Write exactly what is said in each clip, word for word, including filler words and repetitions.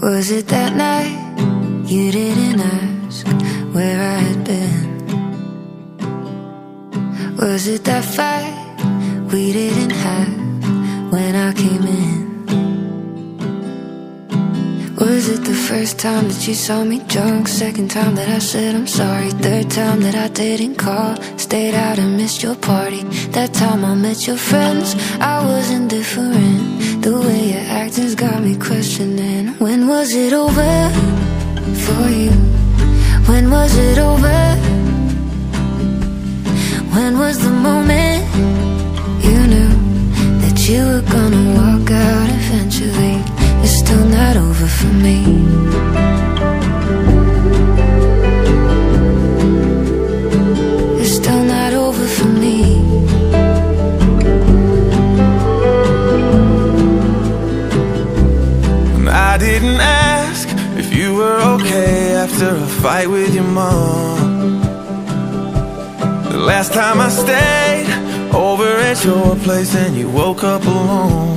Was it that night you didn't ask where I had been? Was it that fight we didn't have when I came in? Was it the first time that you saw me drunk? Second time that I said I'm sorry? Third time that I didn't call? Stayed out and missed your party? That time I met your friends, I was indifferent. The way your acting's got me questioning. When was it over for you? When was it over? When was the moment you knew that you were gonna walk out eventually? It's still not over for me. It's still not over for me. I didn't ask if you were okay after a fight with your mom. The last time I stayed over at your place and you woke up alone.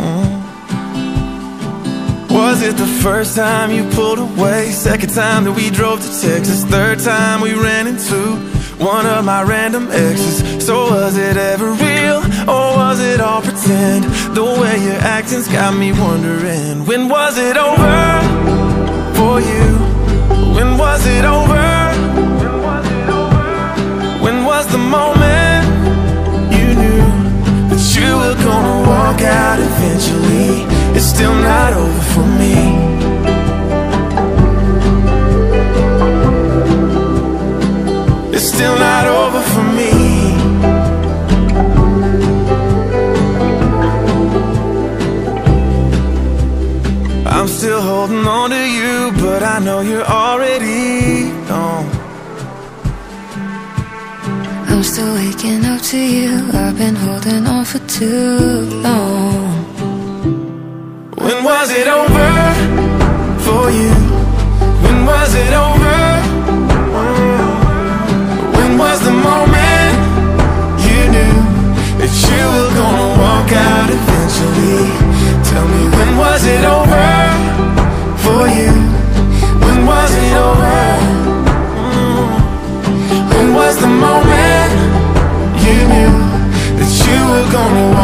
Was it the first time you pulled away? Second time that we drove to Texas? Third time we ran into one of my random exes? So was it ever real, or was it all pretend? The way your acting's got me wondering. When was it over for you? When was it over? When was the moment you knew that you were gonna walk out eventually? It's still not over for me. It's still not over for me. I'm still holding on to you, but I know you're already gone. I'm still waking up to you. I've been holding on for too long. When was it over for you? When was it over? When was the moment you knew that you were gonna walk out eventually? Tell me, when was it over for you? When was it over? When was the moment you knew that you were gonna walk